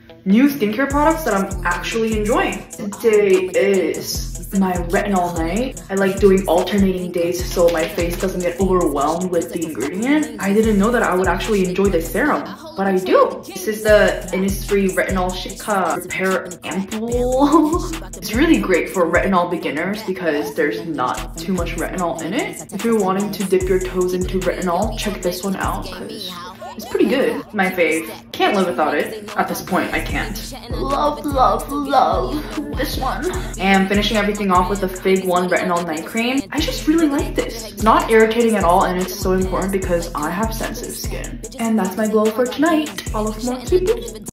new skincare products that I'm actually enjoying. Today is my retinol night. I like doing alternating days so my face doesn't get overwhelmed with the ingredient. I didn't know that I would actually enjoy this serum, but I do. This is the Innisfree Retinol Shika Repair Ampoule. It's really great for retinol beginners because there's not too much retinol in it. If you're wanting to dip your toes into retinol, check this one out because it's pretty good. My fave. Can't live without it. At this point, I can't. Love, love, love this one. And finishing everything off with the Fig One Retinol Night Cream. I just really like this. It's not irritating at all and it's so important because I have sensitive skin. And that's my glow for tonight. Follow for more.